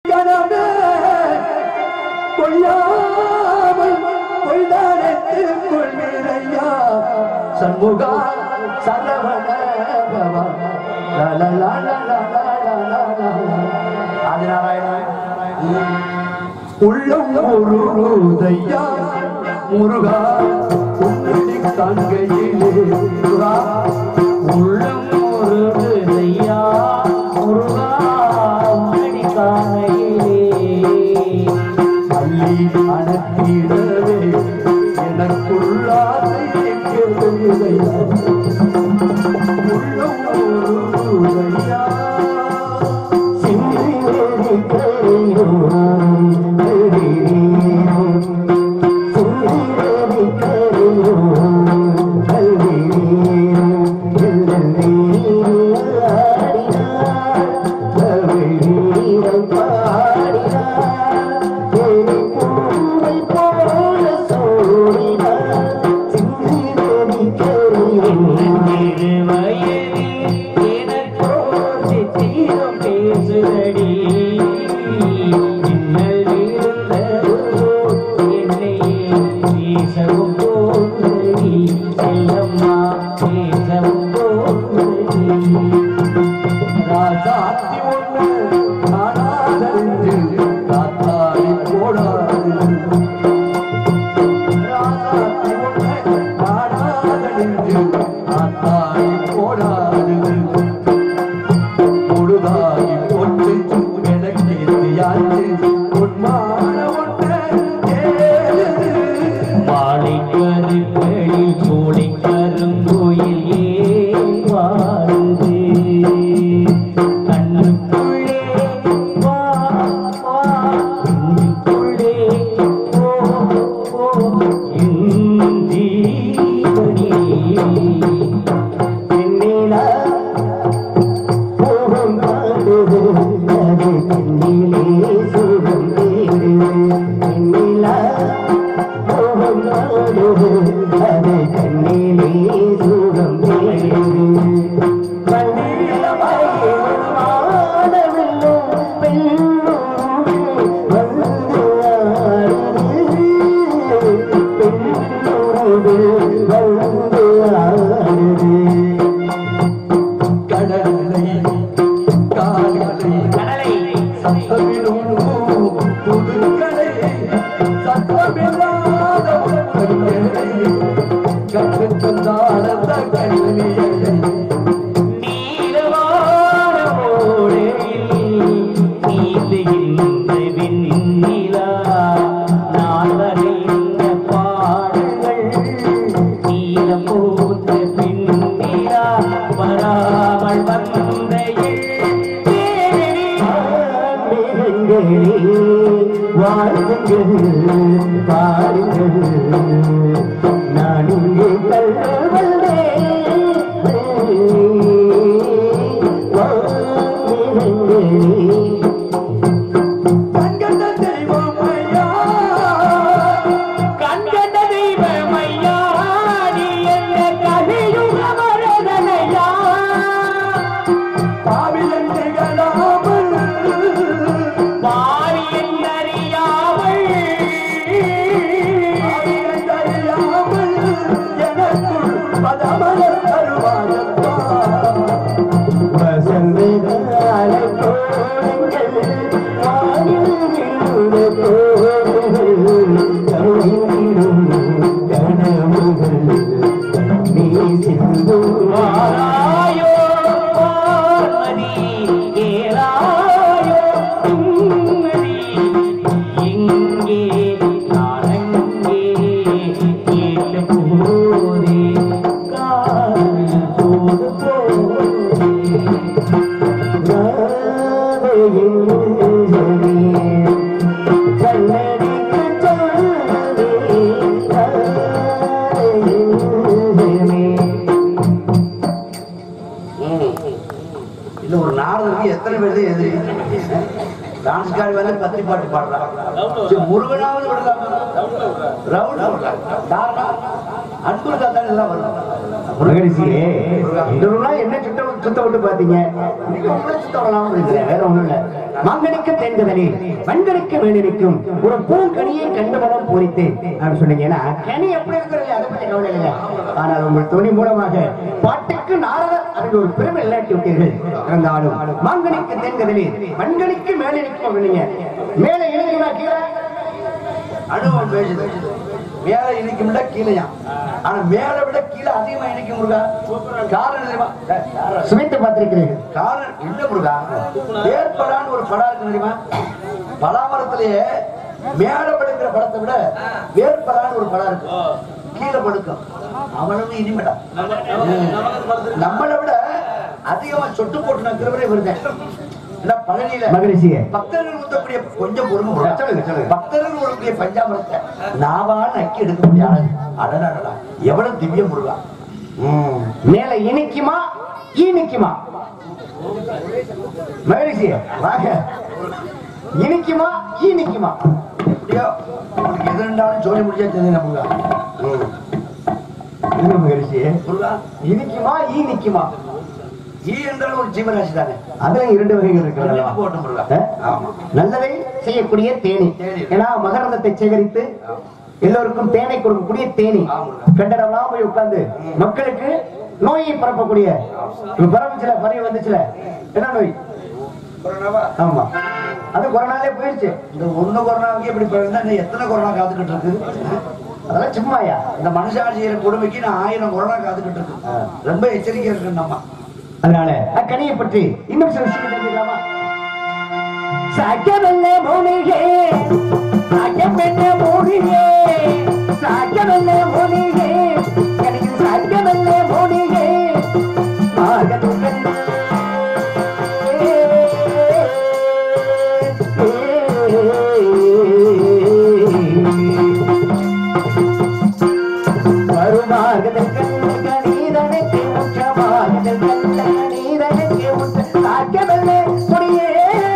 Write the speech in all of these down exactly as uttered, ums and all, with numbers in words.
சண்முகா சரவண பவா லா லா லா லா லா லா ஆதிநாராயண உள்ளம் முருகையா முருகா உன்னை காண்கையிலே முருகா உள்ளம் முருகையா முருகா உன்னை காண்கையிலே அள்ளி அணக்கிடவே எனக்குள்ளாதை என்ன சுத்த சுத்த விட்டு பாத்தீங்க வேற ஒண்ணும் இல்ல மாங்கனிக்கு தேன்கதலில் வன்கனிக்கு வேண்டிருக்கும் ஒரு பூங்கனியை கண்டுமனம் பூரித்தேன் அப்படின்னு சொன்னீங்கன்னா கனி எப்படி இருக்கிறது அதை பற்றி கவலை இல்லைங்க. ஆனால் உங்கள் துணி மூலமாக பாட்டுக்கு நாரதர் அதுக்கு ஒரு பெருமை இல்லாட்டி விட்டீர்கள். இருந்தாலும் மாங்கனிக்கு தேன்கதலில் வன்கனிக்கு மேலே இருக்கும் அப்படின்னீங்க. மேலே இணைங்களா கீழே அனுபவம் பேசுது. மேல இணைக்கும் விட கீழையா, ஆனா மேல விட கீழே அதிகமா இணைக்கும் முருகா. காரணம் தெரியுமா? சுமைத்து பார்த்திருக்கிறீர்கள். காரணம் இல்ல முருகா, ஏற்படான்னு ஒரு படம் இருக்கு தெரியுமா? பலாமரத்திலேயே மேல படுக்கிற படத்தை விட வேற்படான்னு ஒரு படம் இருக்கு, கீழே படுக்கும். அவனும் இனிமேடா நம்மளை விட அதிகமா சொட்டு போட்டு நான் திருவரை வருதேன். பழனியில மகிழ்ச்சியே பக்தர்கள் ஊத்தக்கூடிய கொஞ்சம் பொறுமை பக்தர்கள் ஊழக்கூடிய பஞ்சாமரத்தை நாவால் நக்கி எடுக்க முடியாது. அடடா எவ்வளவு திவ்ய முருகா. மேல இனிக்குமா ஈனிக்குமா? மகிழ்ச்சியே வாங்க. இனிக்குமா ஈனிக்குமா? எப்படியோ உங்களுக்கு எது இருந்தாலும் சொல்லி முடிச்சா தெரியும் முருகா. மகிழ்ச்சியே முருகா இனிக்குமா ஈனிக்குமா? ஈ என்றாலும் ஒரு ஜீவராசி தானே, அதுல இரண்டு வகைகள் இருக்கிறது. நல்லதை செய்யக்கூடிய தேனி, ஏன்னா மகரந்தத்தை சேகரித்து எல்லோருக்கும் தேனை கொடுக்கக்கூடிய தேனி கண்டடம்லாம் போய் உட்கார்ந்து மக்களுக்கு நோயை பரப்பக்கூடிய பரவுச்சுல பரவி வந்துச்சுல என்ன நோய்? ஆமா, அது கொரோனாலே போயிடுச்சு. இந்த ஒண்ணு கொரோனாவுக்கு எப்படி போயிருந்தா எத்தனை கொரோனா காத்துக்கிட்டு இருக்கு? அதெல்லாம் சும்மாயா? இந்த மனுஷாட்சி செய்யற கொடுமைக்கு நான் ஆயிரம் கொரோனா காத்துக்கிட்டு இருக்கு. ரொம்ப எச்சரிக்கை இருக்கு நம்ம. அதனால அக்கனியை பற்றி இன்னும் சில விஷயம் தெரிஞ்சுக்கலாமா? சாக்கியவல்ல மூலிகை, சாக்கியவல்ல மூலிகை, சாக்கியவல்ல மூலிகை, எனக்கு சாக்கியவல்ல மூலிகை மாகதுகள் வருமாகதல் கண்ணீரனுக்கு முற்றமாகதல் கண்ணீரனுக்கு முற்ற சாக்கியவல்ல முடியே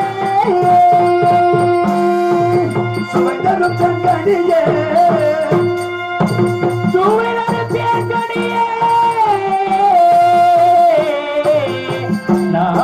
சுவைதரும் கண்கணியே சுவைதரும் தேர்கணியே நான்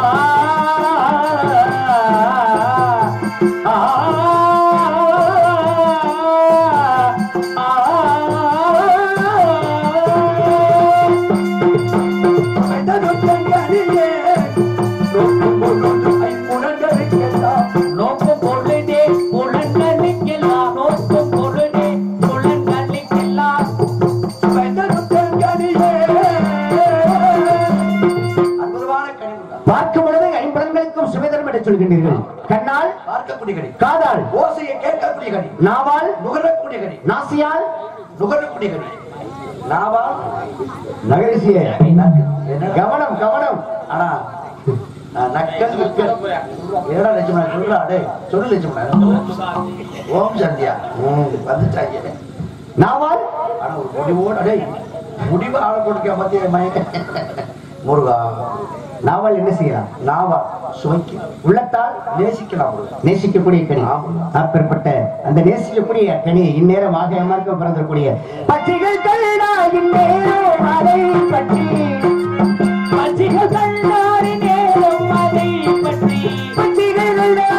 சொல்கின்றீர்கள். கண்ணால் பார்க்கக்கூடிய கடி, காதால் ஓசையை கேட்கக்கூடிய கடி, நாவால் நுகரக்கூடிய கடி, நாசியால் நுகரக்கூடிய கடி, நாவால் நகரிசிய கவனம் கவனம். ஆனா நக்கல் நக்கல் ஏடா லட்சுமணா சொல்றா டே சொல்லு லட்சுமணா. ஓம் சந்தியா வந்துட்டாங்க. நாவால் ஆனா ஒரு முடிவோட டே முடிவு ஆள போட்டுக்க மத்திய மயக்க முருகா. நாவால் என்ன செய்யலாம்? நாவா சுவைக்கு, உள்ளத்தால் நேசிக்கலாம், நேசிக்கக்கூடிய கனி. அப்பேற்பட்ட அந்த நேசிக்கக்கூடிய கனி இந்நேரம் ஆகமாக பிறந்தக்கூடிய பச்சைகள் கல்லாயின் நேரம் அதை பற்றி, பச்சைகள் கல்லாரின் நேரம் அதை பற்றி, பச்சைகள்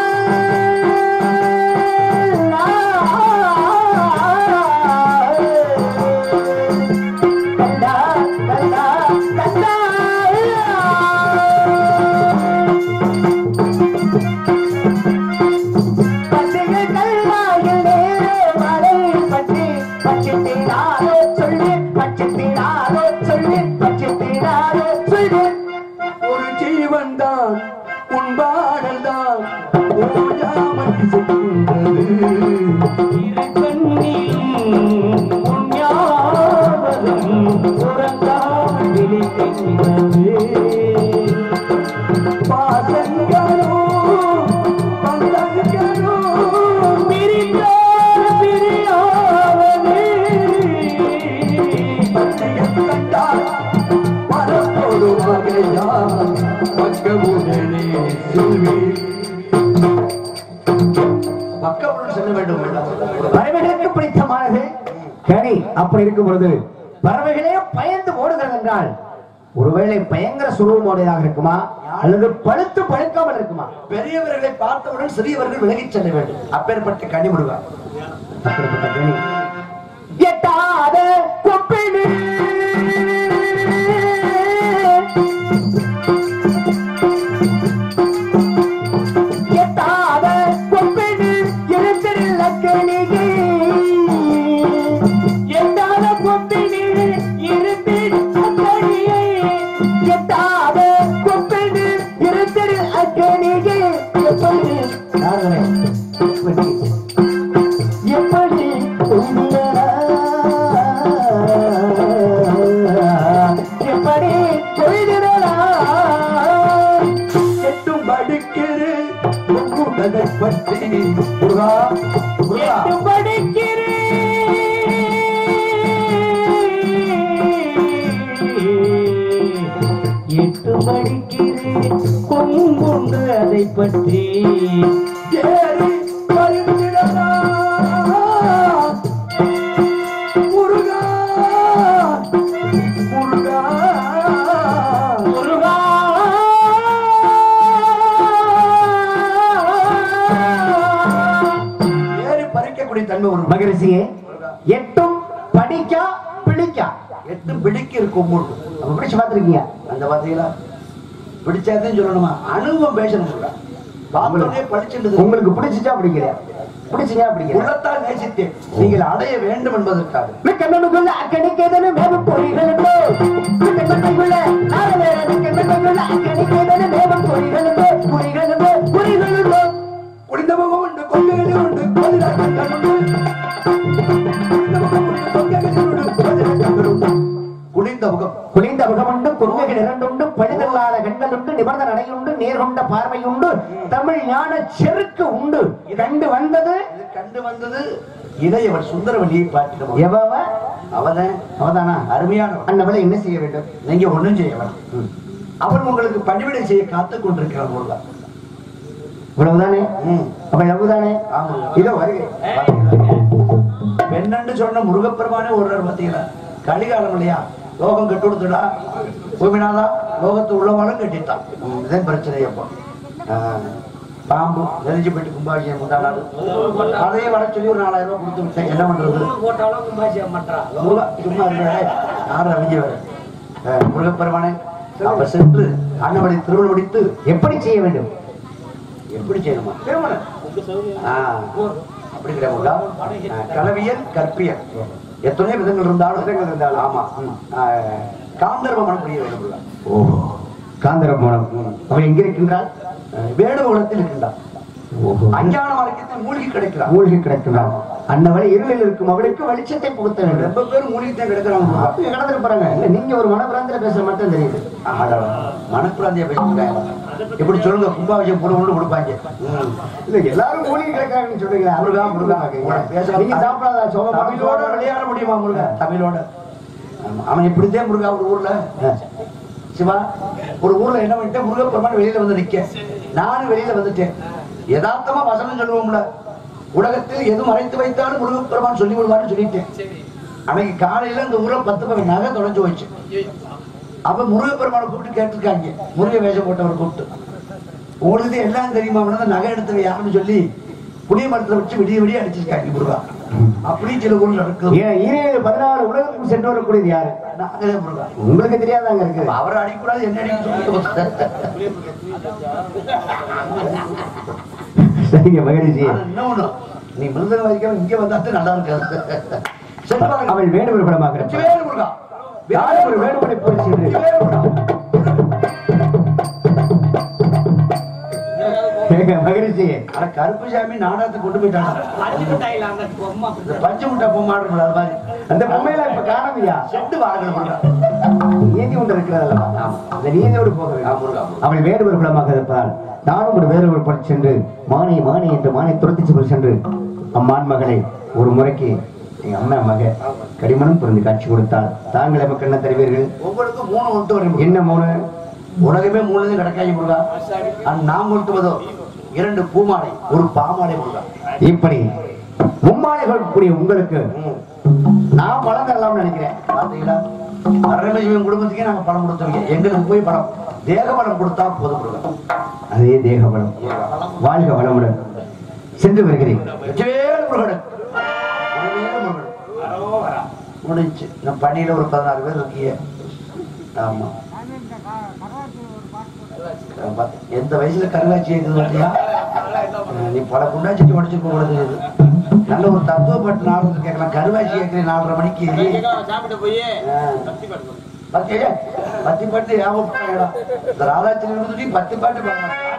ஒரு ஜீவன் தான் உன் பாடல் தான் பாசங்களோ பந்தங்களோ பிரிந்தோ பிரியாவது பச்சையை கண்டால் பரப்போடு வகையா பக்கமுடனே சொல்வி பக்கமுடன் செல்ல வேண்டும். பறவைகளுக்கு பிடித்தமானது கனி. அப்படி இருக்கும் பொழுது பறவைகளே பயந்து ஓடுகிறது என்றால் ஒருவேளை பயங்கர சுரூபமோடையாக இருக்குமா? அல்லது பழுத்து பழுக்காமல் இருக்குமா? பெரியவர்களை பார்த்தவுடன் சிறியவர்கள் விலகிச் செல்ல வேண்டும். அப்பேற்பட்ட கனி முருகா. அப்படிப்பட்ட கனி எட்டாத கொப்பினு எட்டாத கொப்பினு எழுந்திருந்த கனிகை எட்டாத கொப்பினு இருந்திருந்த கனியை எட்டாத கொப்பினு இருந்திருந்த கனிகை எப்படி நாங்களே எப்படி எப்படி எட்டும் படிக்கிறு பற்றி எட்டும் படிக்கிறு எட்டு படிக்கிறு கொங்குண்டு அதை பற்றி ஏறி பறிந்திடலா முருகா முருகா முருகா ஏறி பறிக்கக்கூடிய தன்மை ஒரு மகரிஷியே. எட்டும் படிக்கா பிடிக்கா எட்டும் பிடிக்க இருக்கும் நம்ம பிடிச்சு பார்த்துருக்கீங்க. அந்த பாத்தீங்களா பிடிச்சாதான் சொல்லணுமா? அனுபவம் பேசணும். உங்களுக்கு பிடிச்சிச்சா பிடிக்கலையா? பிடிச்சியா பிடிக்கல உள்ளத்தால் நேசித்தேன் நீங்கள் அடைய வேண்டும் என்பதற்காக கண்ணனுக்குள்ள அக்கணிக்கேதனு மேலும் பொறிகளுண்டோ கண்ணனுக்குள்ள கண்ணனுக்குள்ள அக்கணிக்கேதனு மேலும் பொறிகளுண்டோ பொறிகளுண்டோ பொறிகளுண்டோ குடிந்த முகம் உண்டு கொள்கைகள் உண்டு குளிர்ந்த முகம் குளிர்ந்த முகம் உண்டு கொள்கைகள் இரண்டுண்டு பழுதல்லாத கண்கள் உண்டு நிபர்ந்த நடையுண்டு நேர்கொண்ட பார்வை உண்டு தமிழ் ஞான செருக்கு உண்டு கண்டு வந்தது கண்டு வந்தது இளையவர் சுந்தரவல்லியை பாட்டினோம். எவவ அவதான் அவதானா அருமையான அண்ணவளை என்ன செய்ய வேண்டும்? நீங்க ஒண்ணும் செய்ய வேண்டாம். அவன் உங்களுக்கு பணிவிடை செய்ய காத்துக் கொண்டிருக்கிறான் போல. இவ்வளவுதானே? அவன் எவ்வளவுதானே? இதோ வருகிறேன். பெண்ணு சொன்ன முருகப்பெருமானே ஒரு பார்த்தீங்களா? கலிகாலம் இல்லையா? லோகம் கட்டு கொடுத்துடா பூமினாதா லோகத்து உள்ளவாலும் கட்டிட்டான். இதுதான் பிரச்சனை. அப்போ பாம்பு நெறிஞ்சு போயிட்டு கும்பாபிஷேகம் கொண்டாடாது அதையே வர சொல்லி ஒரு நாலாயிரம் ரூபாய் கொடுத்து விட்டேன். என்ன பண்றது? சும்மா யாரும் அறிஞ்சு வர முருகப்பெருமானே அப்ப சென்று அன்னவழி திருவிழா முடித்து எப்படி செய்ய வேண்டும்? எப்படி செய்யணுமா? திருமணம் அப்படி கிடையாது. கலவியல் கற்பியல் எத்தனை விதங்கள் இருந்தாலும் விதங்கள் இருந்தாலும் ஆமா காந்தர்வ மனம் புரிய வேண்டும். ஓ காந்தர்வ மனம் அவன் எங்க இருக்கின்றான்? வேடுகுலத்தில் இருக்கின்றான். அஞ்ஞான மார்க்கத்தில் மூழ்கி கிடைக்கிறான். மூழ்கி கிடைக்கிறான். அன்னவரை இருளில் இருக்கும் அவளுக்கு வெளிச்சத்தை புகுத்த வேண்டும். ரொம்ப பேர் மூழ்கித்தான் கிடைக்கிறாங்க. அப்படி கடந்திருப்பாங்க. இல்ல நீங்க ஒரு மனப்பிராந்தில பேசுற மட்டும் தெரியுது. மனப்பிராந்திய பேசுறாங்க. எப்படி சொல்லுங்க? கும்பாபிஷேகம் போட ஒண்ணு கொடுப்பாங்க. இல்ல எல்லாரும் மூழ்கி கிடைக்கிறாங்கன்னு சொல்றீங்களா? முருகா முருகா பேச நீங்க சாப்பிடாதா? சோழ தமிழோட விளையாட முடியுமா? முருகா தமிழோட அவன் இப்படித்தான் முருகா ஒரு ஊர்ல சிவா ஒரு ஊர்ல என்ன பண்ணிட்டேன்? முருகப்பெருமான் வெளியில வந்து நிக்க நானும் வெளியில வந்துட்டேன். யதார்த்தமா வசனம் சொல்லுவோம்ல, உலகத்தில் எது மறைத்து வைத்தாலும் முருகப்பெருமான் சொல்லி விடுவான்னு சொல்லிட்டேன். அன்னைக்கு காலையில இந்த ஊர்ல பத்து பக்கம் நகை தொலைஞ்சு போச்சு. அப்ப முருகப்பெருமானை கூப்பிட்டு கேட்டிருக்காங்க. முருக வேஷம் போட்டவர் கூப்பிட்டு உங்களுக்கு எல்லாம் தெரியுமா? நகை எடுத்து யாருன்னு சொல்லி புளிய மரத்துல வச்சு விடிய விடிய அடிச்சிருக்காங்க முருகா. அப்படி சில ஊர்ல நடக்குது. பதினாறு உலகத்துக்கு சென்று வரக்கூடியது யாரு? முருகா. உங்களுக்கு தெரியாதாங்க இருக்கு. அவரை அடிக்கூடாது என்ன அடிக்க சரிங்க மகரிஷி. இன்னொன்னு நீ மிருதங்க வைக்க இங்க வந்தாத்து நல்லா இருக்காது. அவள் வேடுவர் படமாக முருகா ஒரு வேடுபடை போய் மகிழ்ச்சி. ஆனா கருப்புசாமி நாடகத்தை கொண்டு போயிட்டாங்க. பஞ்சு முட்டை பொம்மாடுங்களா அது மாதிரி அந்த பொம்மையெல்லாம் இப்ப காணவியா? செட்டு வாங்கணும். நீதி ஒன்று இருக்கிறதல்ல, அந்த நீதியோடு போக அவள் வேடுவர் குலமாக இருப்பதால் நானும் ஒரு வேறுவர் படி சென்று மானை மானை என்று மானை துரத்தி சென்று அம்மான் மகளை ஒரு முறைக்கு எங்க அம்மா மக கடிமணம் பிறந்து காட்சி கொடுத்தாள். தாங்கள் எமக்கு என்ன தருவீர்கள்? உங்களுக்கு மூணு ஒன்று வரும். என்ன மூணு? உலகமே மூணு கிடக்காய் முருகா. நாம் கொண்டுவதோ இரண்டு பூமாலை ஒரு பாமாலை முருகா. இப்படி மும்மாலைகள் கூடிய உங்களுக்கு நான் பழம் தரலாம்னு நினைக்கிறேன். பாத்தீங்களா? அரண்மனை குடும்பத்துக்கே நாங்க பணம் கொடுத்துருக்கோம். எங்களுக்கு போய் பணம் தேக பலம் கொடுத்தா போதும் கொடுக்கும். அதே தேக பலம். வாழ்க வளமுடன். சென்று வருகிறேன். முடிஞ்சு நம்ம பணியில ஒரு பதினாறு பேர் இருக்கீங்க. ஆமா, எந்த வயசுல கருவாச்சி இருக்குதுயா? நீ பல குண்டாச்சி உடச்சு போகிறது. நல்ல ஒரு தத்துவ பாட்டு நாலு கேட்கலாம். கருவாச்சி கேட்கிறேன் நாலரை மணிக்கு பத்து பாட்டு இந்த ராதாச்சி பத்து பாட்டு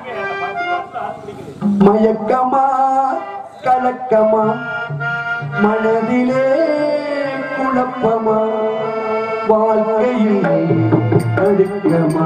மயக்கமா கலக்கமா மனதிலே குழப்பமா வாழ்க்கையில் அடுக்கமா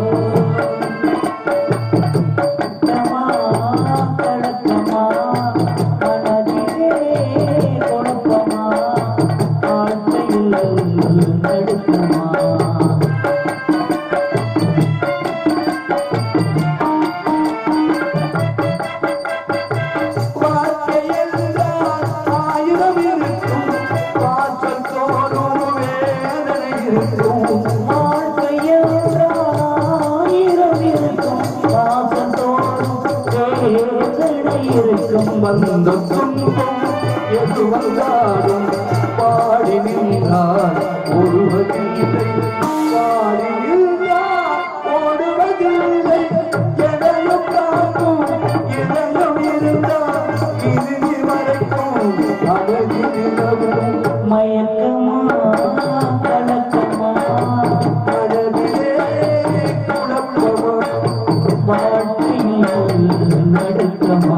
வந்த துன்பம் எது வந்தாலும் பாடி நின்றால் ஓடுவதில்லை, பாடி நின்றால் ஓடுவதில்லை. எதையும் காக்கும் இதயம் இருந்தால் இறுதி வரைக்கும் அழகிலும் மயக்கமா கலக்கமா மனதிலே குழப்பமா வாழ்க்கையில் நடுக்கமா.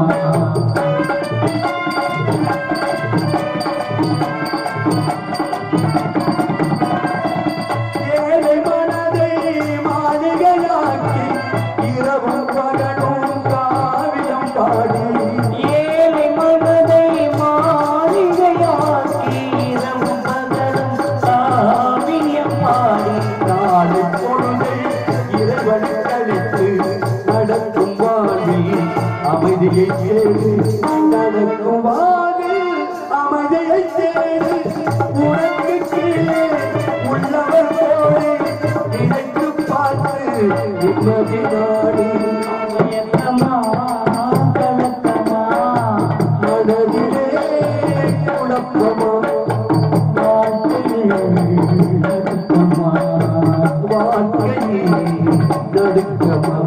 அமைதியை தேடு நடக்கும் வானில் அமைதியை தேடு. உனக்கு கீழே உள்ளவர் போலே நினைத்து பார்த்து நிம்மதி நாடு. மயக்கமா கலக்கமா மனதிலே குழப்பமா வாழ்க்கையில் நடுக்கமா வாழ்க்கையில் நடுக்கமா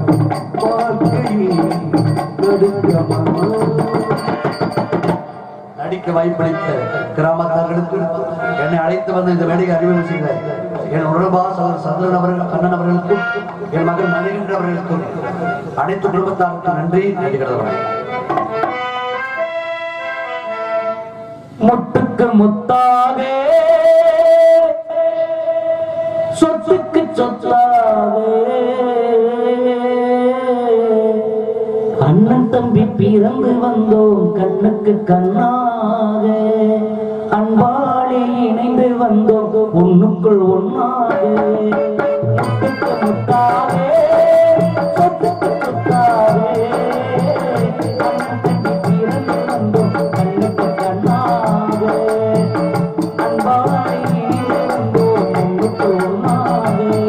நடிக்க வாய்ப்பளித்த கிராமக்காரர்களுக்கு, என்னை அழைத்து வந்து இந்த வேலையை அறிமுகம் செய்த என் உடல்பா சகோதரர் சந்திரன் அவர்கள், கண்ணன் அவர்களுக்கும், என் மகன் மணிகண்டன் அவர்களுக்கும், அனைத்து குடும்பத்தாருக்கும் நன்றி நடிக்கிறவர்கள். முட்டுக்கு முத்தாக சொத்துக்கு சொத்தாக அண்ணன் தம்பி பிறந்து வந்தோம் கண்ணுக்கு கண்ணாக, அன்பாலே இணைந்து வந்தோம் ஒண்ணுக்குள் ஒன்னாக. முட்டுக்கு முத்தாக சொத்துக்கு சொத்தாக அண்ணன் தம்பி பிறந்து வந்தோம் கண்ணுக்கு கண்ணாக, அன்பாலே இணைந்து வந்தோம் ஒண்ணுக்குள் ஒன்னாக.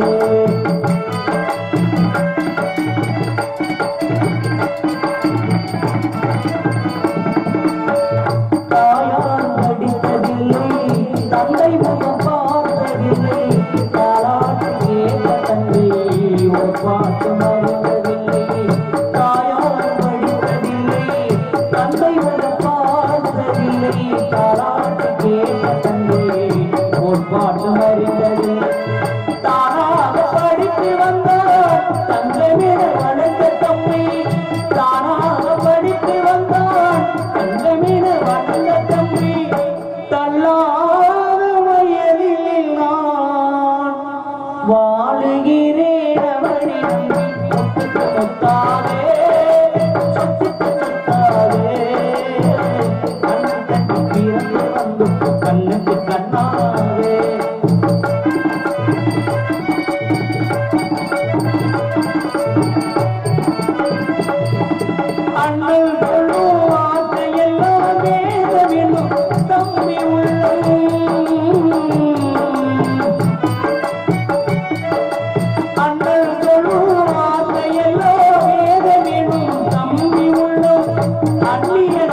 தந்தை முகம் பார்த்ததில்லை, தாலாட்டு கேட்ட தந்தை ஒரு பாட்டு மறந்ததில்லை. தாயார் படித்ததில்லை, தந்தை முகம் பார்த்ததில்லை, தாலாட்டு கேட்ட தந்தை ஒரு பாட்டு மறிந்ததில்லை. தானாக படித்து வந்தார் தங்கமிட வளர்ந்த தம்பி, தானாக படித்து வந்தார் தங்கமிட வளர்ந்த தம்பி. தள்ளாத வயதில் நான் வாழுகிறேன் அவனை முத்துக்கு முத்தாலே சொத்துக்கு சொத்தாலே அண்ணன் தம்பி பிறந்த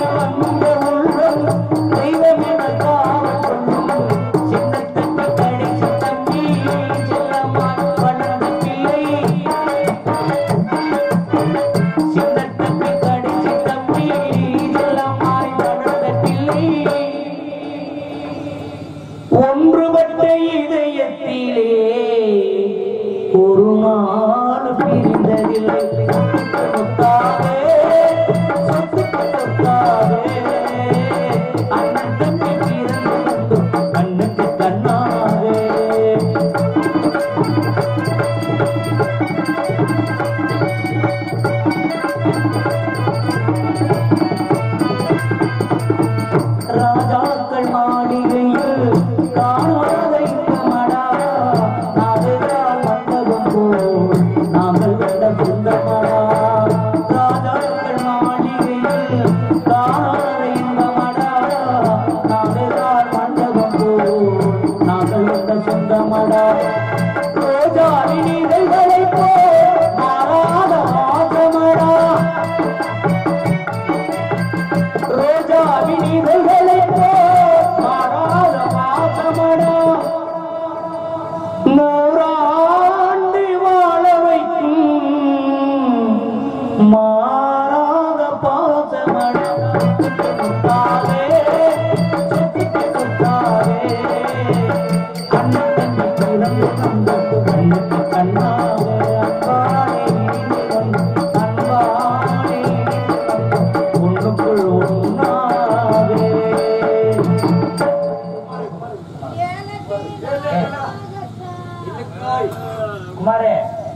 குமாரே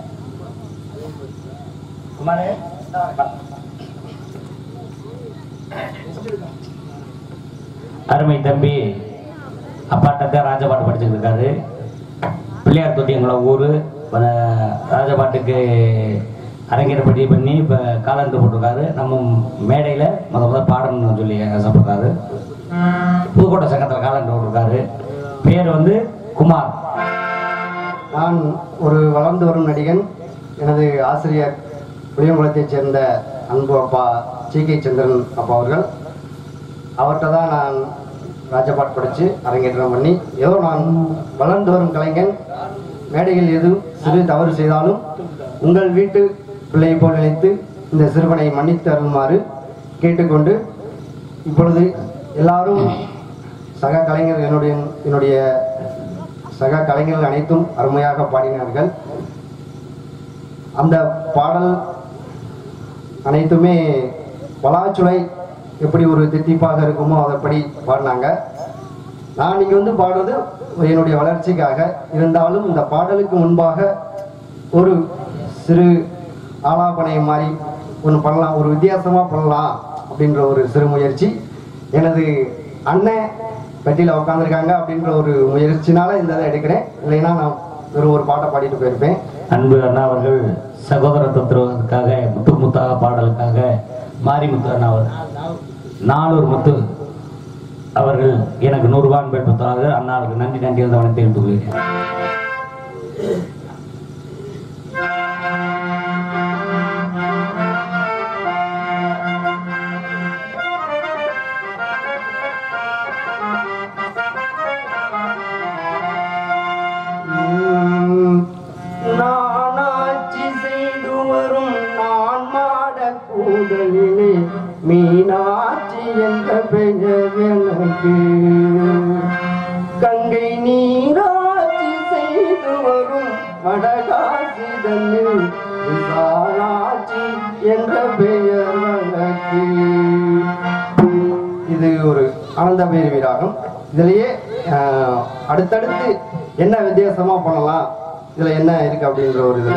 குமாரே அருமை தம்பி அப்பாட்ட ராஜபாட்டு படிச்சுட்டு இருக்காரு. பிள்ளையார் தொட்டி எங்களோட ஊர். ராஜபாட்டுக்கு அரங்கேற்படி பண்ணி இப்போ காலண்டு போட்டிருக்காரு. நம்ம மேடையில் முத முதல் பாடணும்னு சொல்லி ஆசைப்படுறாரு. புதுக்கோட்டை சங்கத்தில் காலண்டு போட்டிருக்காரு. பேர் வந்து குமார். நான் ஒரு வளர்ந்து வரும் நடிகன். எனது ஆசிரியர் புளியங்குளத்தைச் சேர்ந்த அன்பு அப்பா சி கே சந்திரன் அப்பா அவர்கள். அவர்கிட்ட தான் நான் ராஜபாட் படித்து அரங்கேற்றம் பண்ணி, ஏதோ நான் வளர்ந்து வரும் கலைஞன். மேடையில் எதுவும் சிறு தவறு செய்தாலும் உங்கள் வீட்டு பிள்ளையை போல் நினைத்து இந்த சிறுவனை மன்னித்து அருள்மாறு கேட்டுக்கொண்டு, இப்பொழுது எல்லாரும் சக கலைஞர் என்னுடைய என்னுடைய சக கலைஞர்கள் அனைத்தும் அருமையாக பாடினார்கள். அந்த பாடல் அனைத்துமே பலாச்சுளை எப்படி ஒரு தித்திப்பாக இருக்குமோ அதைப்படி பாடினாங்க. நான் இங்கே வந்து பாடுறது என்னுடைய வளர்ச்சிக்காக இருந்தாலும், இந்த பாடலுக்கு முன்பாக ஒரு சிறு ஆலாபனை மாதிரி ஒன்று பண்ணலாம், ஒரு வித்தியாசமாக பண்ணலாம் அப்படின்ற ஒரு சிறு முயற்சி. எனது அண்ணன் பெட்டியில் உட்காந்துருக்காங்க அப்படின்ற ஒரு முயற்சினால இந்த இதை எடுக்கிறேன். இல்லைன்னா நான் ஒரு ஒரு பாட்டை பாடிட்டு போயிருப்பேன். அன்பு அண்ணா அவர்கள் சகோதரத்துவத்துக்காக முத்து முத்தாக பாடலுக்காக மாரிமுத்து அண்ணா அவர் நானூறு முத்து அவர்கள் எனக்கு நூறு ரூபாய் அன்பை கொடுத்தார்கள். அண்ணாவுக்கு நன்றி நன்றி வந்து அவனை தெரிந்து கொள்கிறேன். மீனாட்சி என்ற பெயர் எனக்கு, கங்கை நீராட்சி செய்து வரும் வடகாசி தன்னில் விசாலாட்சி என்ற பெயர் எனக்கு. இது ஒரு ஆனந்த பைரவி ராகம். இதுலயே அடுத்தடுத்து என்ன வித்தியாசமா பண்ணலாம், இதுல என்ன இருக்கு அப்படின்ற ஒரு இதுல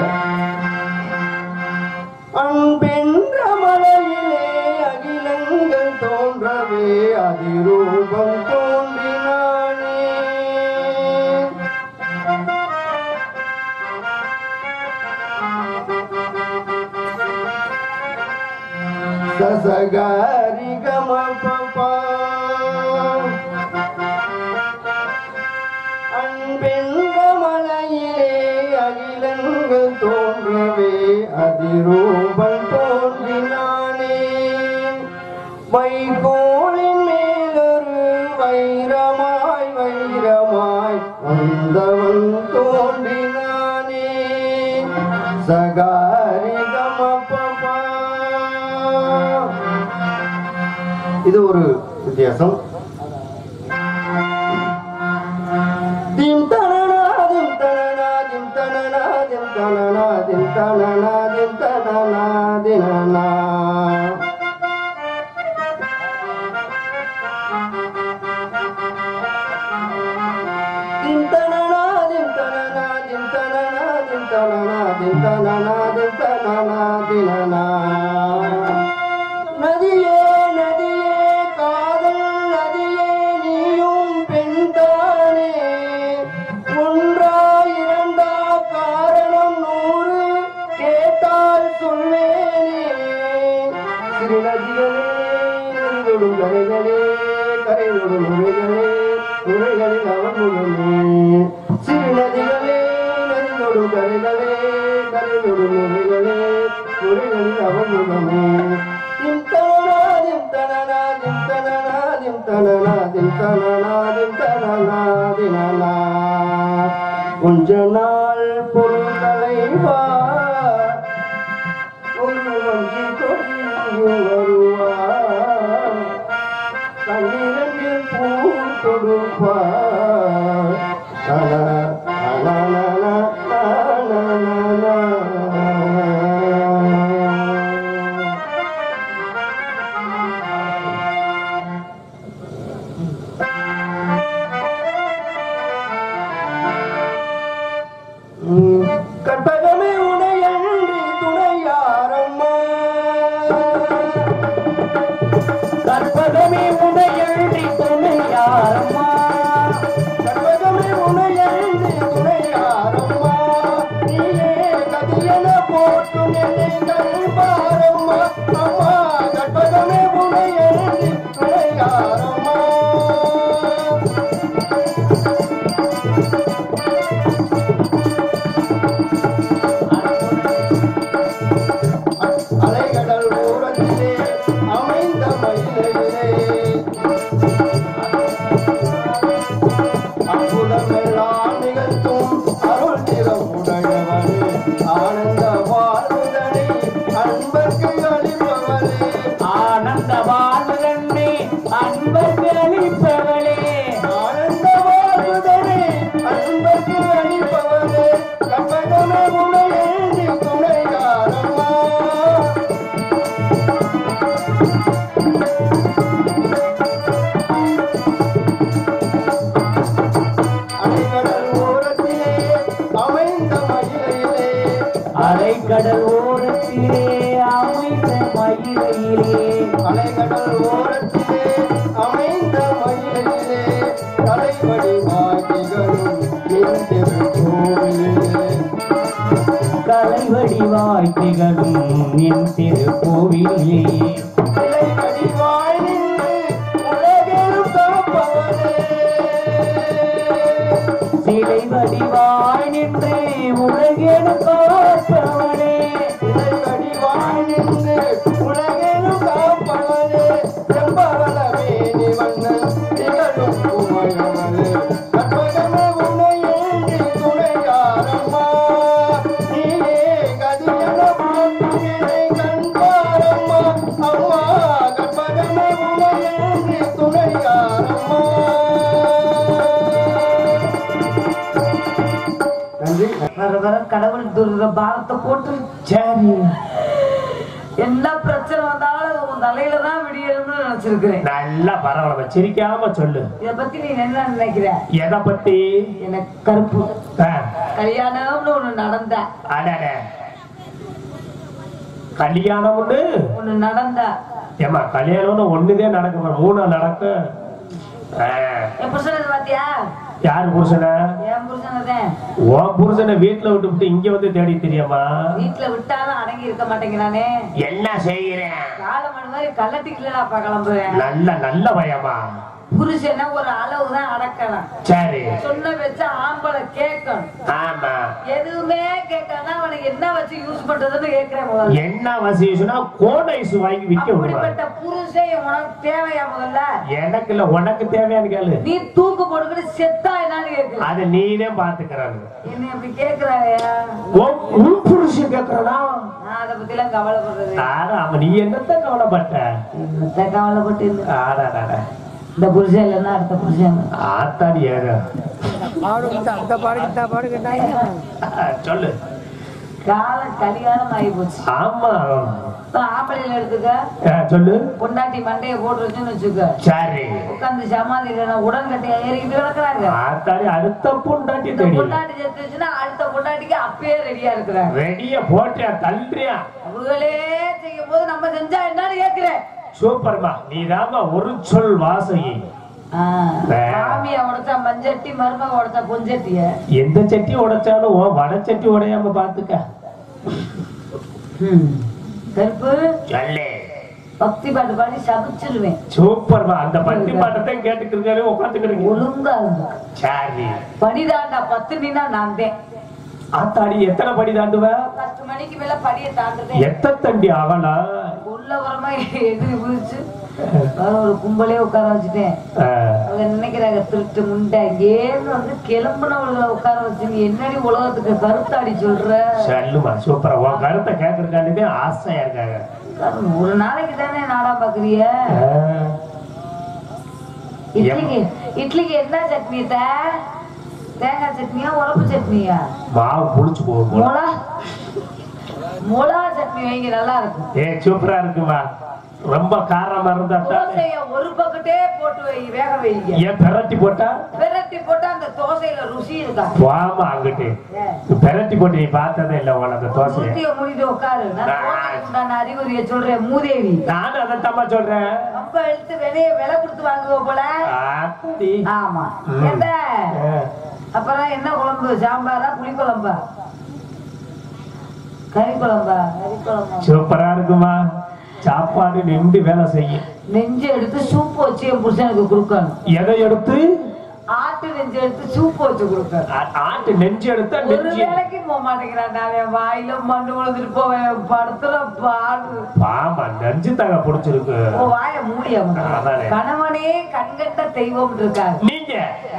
அன்பென்ற மலையிலே அகிலங்கள் தோன்றவே அதிரூபம் தோன்றினானே, சசகாரி கமபபா. அன்பென்ற மலையிலே அகிலங்கள் தோன்றவே அதிரூபம் தோன்றினானே, வைகோ தோளின் மேலொரு வைரமாய் வைரமாய் வந்தவன் தோன்றினானே சகாரி கமபபா. இது ஒரு வித்தியாசம். திம் தனனா திம் தனனா திம் தனனா திம் தனனா திம் தனனா திம் தனனா தினனா. திம் தனனா திம் தனனா திம் தனனா திம் தனனா திம் தனனா திம் தனனா தினனா. நதியே நதியே காதல் நதியே நீயும் பெண்தானே ஒன்றா இரண்டா காரணம் நூறு கேட்டால் சொல்வேனே. சிறு நதிகளே நதிதொடும் கரைகளே கரைதொடும் உரைகளே உரைகளில் அவன் முகமே. சிறு நதிகளே நதிதொடும் கரைகளே கரைதொடும் உரைகளே உரைகளில் அவன் முகமே. திம் தனனா திம் தனனா திம் தனனா திம் தனனா திம் தனனா திம் தனனா தினனா. கொஞ்ச நாள் பொருள்களை வா ஒரு வஞ்சி கொடியும் வருவார் கண்ணிரண்டில் பூ கொடுப்பார். நன நன நன நன. கற்பகமே உனையன்றி துணையாரம்மா கற்பகமே உடையன்றி துணையாரம்மா கற்பகமே உனையன்றி துணையாரம்மா நீயே கதியன போட்டும் என்னை கண்பாரம்மா அம்மா. கற்பகமே உனையன்றி துணையாரம்மா. அலைகடல் ஓரத்திலே அமைந்த மயிலையிலே அற்புதமெல்லாம் நிகழ்த்தும் அருள் திறமுடையவனே ஆனந்த வாழ்வுதனை அன்பர்க்கு அளிப்பவனே. ஆனந்த வாழ்வுதனை அன்பர்க்கு அளிப்பவளே ஆனந்த வாழ்வுதனை அன்பர்க்கு அளிப்பவனே. கற்பகமே உனையன்றி துணையாரம்மா. அலைகடல் ஓரத்திலே அமைந்த மயிலையிலே அலைக்கடல் ஓரத்திலே அமைந்த மயிலையிலே அலைகடல் ஓரத்திலே அமைந்த மயிலையிலே தலைவடி வாக்கிகளும் நின்று கோவிலே. கலைவடிவாய் திகழும் நின் திருக்கோவிலே தலைவடி வாய் நின்று உலகெரும் காப்பவனே. சிலை வடிவாய் நின்று உலகெனு காப்பவனே தலைவடி வாய் நின்று உலகெரும் காப்பவனே. செம்பவளமே நீ வண்ணன் திகழும் உமையவனே. கற்பகமே உனையன்றி துணையாரம்மா நீயே கதியன போட்டும் என்னை கண்பாரம்மா அம்மா. கற்பகமே உனையன்றி துணையாரம்மா. நன்றி. வர வர கடவுள் துர்க பாரத்தை போட்டு சரி என்ன பிரச்சனை வந்தாலும் உன் தலையில தான் விடியணும்னு நினைச்சிருக்கிறேன். நல்லா பரவாயில்ல சிரிக்காம சொல்லு. இத பத்தி நீ என்ன நினைக்கிற? எதை பத்தி? எனக்கு கருப்பு ஆ, கல்யாணம்னு ஒண்ணு நடந்தா அடடே. கல்யாணம் ஒண்ணு ஒண்ணு நடந்தா ஏமா கல்யாணம் ஒண்ணுதே நடக்கும், மூணு நடக்கும். ஆ, என் புருஷனை பாத்தியா? யாரு புருஷனை? என் புருஷனதான். உன் புருஷனை வீட்டுல விட்டு விட்டு இங்க வந்து தேடி தெரியாமா? வீட்டுல விட்டாலும் அடங்கி இருக்க மாட்டேங்கிறானே. என்ன செய்யறேன்? காலமணி மாதிரி கள்ளட்டிக்கலப்பா கிளம்புவேன். நல்ல நல்ல பயமா புருஷனா ஒரு அளவுதான் அடக்கலாம். சரி. சொன்ன வச்ச ஆம்பளை கேட்கணும். ஆமா. எதுவுமே கேட்காம அவனுக்கு என்ன வச்சு யூஸ் பண்றதுன்னு கேட்கிறேன் முதல்ல. என்ன வசிச்சுனா கோடைஸ் வாங்கி விக்க விடுவாங்க. அப்படிப்பட்ட புருஷன் உனக்கு தேவையா முதல்ல? எனக்கு இல்ல, உனக்கு தேவையான்னு கேளு. நீ தூக்கு போடுக்கிற செத்தா என்னன்னு கேட்கு. அது நீனே பாத்துக்கிறாங்க. என்ன அப்படி கேக்குறாயா? உன் புருஷன் கேக்குறா? நான் அதை பத்தி எல்லாம் கவலைப்படுறது. ஆனா அவன் நீ என்னத்த கவலைப்பட்ட? என்னத்த கவலைப்பட்டு ஆடா இந்த புருஷன் இல்லைன்னா அடுத்த புருஷன் ஆத்தாடி ஏற சொல்லு. காலம் கல்யாணம் ஆகி போச்சு. ஆமா. ஆம்பளையில எடுத்துக்க சொல்லு. பொண்டாட்டி மண்டைய போட்டு வச்சுன்னு வச்சுக்க. சரி. உட்காந்து சமாதியில உடன்கட்டையா ஏறிக்கிட்டு கிடக்குறாங்க. ஆத்தாடி அடுத்த பொண்டாட்டி தெரியும். பொண்டாட்டி செத்து வச்சுன்னா அடுத்த பொண்டாட்டிக்கு அப்பயே ரெடியா இருக்கிறாங்க. ரெடியா போட்டியா தள்ளுறியா? அவங்களே செய்யும் போது நம்ம செஞ்சா என்னன்னு கேட்கிறேன். சூப்பர்மா. நீதாமா ஒரு சொல் வாசகி. மாமியா உடைச்சா மஞ்சட்டி, மருமக உடைச்சா பொஞ்சட்டிய. எந்த சட்டி உடைச்சாலும் வட சட்டி உடையாம பாத்துக்க. கருப்பு சொல்லு. பக்தி பாட்டு பாடி சபிச்சிருவேன். சூப்பர்மா. அந்த பக்தி பாட்டத்தை கேட்டுக்கிட்டு உட்காந்துக்கிட்டு ஒழுங்கா சரி. படிதாண்டா பத்து நீனா நான் தான். ஆத்தாடி எத்தனை படி தாண்டுவ? பத்து மணிக்கு மேல படியை தாண்டுதேன். எத்த தண்டி அவனா உள்ள வரமா எதிரி குதிச்சு ஒரு கும்பலே உட்கார வச்சுட்டேன். அவங்க நினைக்கிறாங்க திருட்டு முண்டை இங்கேன்னு வந்து கிளம்புனவர்களை உட்கார வச்சு நீ என்னடி உலகத்துக்கு கருத்தாடி சொல்ற? சொல்லுமா. சூப்பரா. உன் கருத்தை கேட்கறதுக்காண்டி ஆசையா இருக்காங்க. ஒரு நாளைக்கு தானே நாடா பாக்குறிய? இட்லிக்கு இட்லிக்கு என்ன சட்னி? தேங்காய் சட்னியா உரப்பு சட்னியா? மாவு புளிச்சு போகும். மொளா மொளா சட்னி வைங்க, நல்லா இருக்கும். ஏ சூப்பரா இருக்குமா. ரொம்ப காரமா இருந்தா ஒரு பக்கெட்டே போட்டு வை, வேக வைங்க. ஏன் பெரட்டி போட்டா? பெரட்டி போட்டா அந்த தோசையில ருசி இருக்கா? வாமா அங்கிட்டு. பெரட்டி போட்டு நீ பார்த்ததே இல்ல உனக்கு தோசையை. ஊத்திய மூடிட்டு உட்காரு. நான் அறிகுறிய சொல்றேன் மூதேவி. நானும் அதைத்தாமா சொல்றேன். ரொம்ப எடுத்து வெளியே விலை கொடுத்து வாங்குவ போல. ஆமா. என்ன அப்புறம் என்ன குழம்பு? சாம்பாரா புளி குழம்பா கறி குழம்பா? கறி குழம்பா. சூப்பரா இருக்குமா. சாப்பாடு நின்று வேலை செய்யும். நெஞ்சு எடுத்து சூப்பு வச்சு என் புருஷனுக்கு கொடுக்கணும். எதை எடுத்து? ஆட்டு நெஞ்சு எடுத்து சூப்பு வச்சு கொடுக்கணும். ஆட்டு நெஞ்சு எடுத்தா ஒரு வேலைக்கு போக மாட்டேங்கிறான். நான் வாயில மண்ணு விழுந்துட்டு போவேன். படத்துல பாடு பாமா நெஞ்சு தாங்க புடிச்சிருக்கு. வாய மூடிய கணவனே கண்கட்ட தெய்வம் இருக்காரு. நீங்க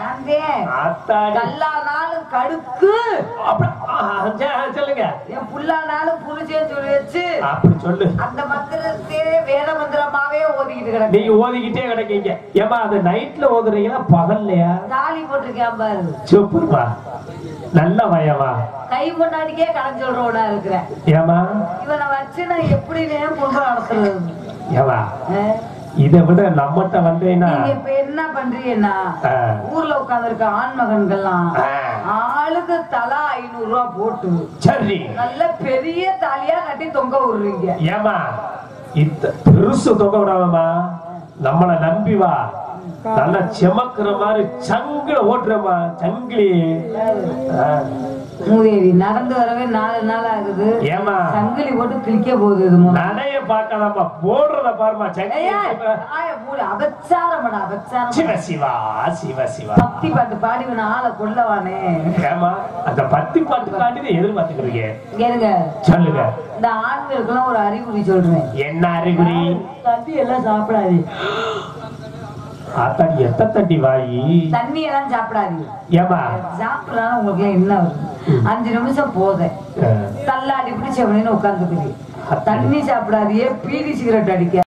கல்லானாலும் கடுக்கு சொல்லுங்க. என் புல்லானாலும் புரிச்சேன்னு சொல்லி வச்சு அப்படி சொல்லு. அந்த மந்திரத்தே வேத மந்திரமாவே ஓதிக்கிட்டு கிடக்கு. நீங்க ஓதிக்கிட்டே கிடக்கீங்க. ஏமா அது நைட்ல ஓதுறீங்களா பகல்லையா? தாலி போட்டிருக்கேன் பாரு. சூப்பர்மா. நல்ல வயவா. கை கொண்டாடிக்கே கடன் சொல்றவனா இருக்கிறேன். ஏமா இவனை வச்சு நான் எப்படி குடும்பம் நடத்துறது? ஏவா இதை விட நம்மகிட்ட வந்தேன்னா இப்ப என்ன பண்றீங்கன்னா ஊர்ல உட்கார்ந்து இருக்க ஆண் மகன்கள்லாம் ஆளுக்கு தலா ஐநூறு ரூபாய் போட்டு சரி நல்ல பெரிய தாலியா கட்டி தொங்க விடுறீங்க. ஏமா இத்த பெருசு தொங்க விடாமமா நம்மளை நம்பி வா. நல்லா செமக்குற மாதிரி சங்கில ஓட்டுறமா சங்கிலி. மூதேவி நடந்து வரவே நாலு நாள் ஆகுது. ஏமா சங்கிலி போட்டு கிளிக்க போகுது. நடைய பார்க்காதப்பா போடுறத பாருமா. அபச்சாரம் அபச்சாரம். சிவ சிவா சிவ சிவா. பக்தி பாட்டு பாடி ஆளை கொள்ளவானே. ஏமா அந்த பக்தி பாட்டு காட்டி எதிர்பார்த்துக்கிறீங்க. கேளுங்க சொல்லுங்க. இந்த ஆண்களுக்கெல்லாம் ஒரு அறிகுறி சொல்றேன். என்ன அறிகுறி? தண்ணி எல்லாம் சாப்பிடாது. ஆத்தாடி எத்த தட்டி வாயி. தண்ணி எல்லாம் சாப்பிடாது. ஏமா சாப்பிடலாம் உங்களுக்கு எல்லாம் என்ன வருது? அஞ்சு நிமிஷம் போத தள்ளாடி பிடிச்சவனு உட்கார்ந்துக்குது. தண்ணி சாப்பிடாதியே பீடி சிகரெட் அடிக்க